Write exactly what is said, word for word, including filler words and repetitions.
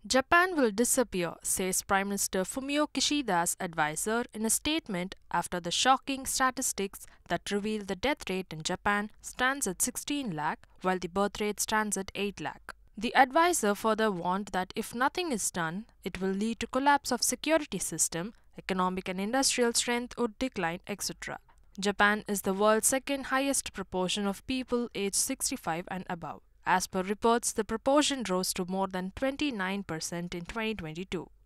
Japan will disappear, says Prime Minister Fumio Kishida's advisor in a statement after the shocking statistics that reveal the death rate in Japan stands at sixteen lakh, while the birth rate stands at eight lakh. The advisor further warned that if nothing is done, it will lead to collapse of security system, economic and industrial strength would decline, et cetera. Japan is the world's second highest proportion of people aged sixty-five and above. As per reports, the proportion rose to more than twenty-nine percent in twenty twenty-two.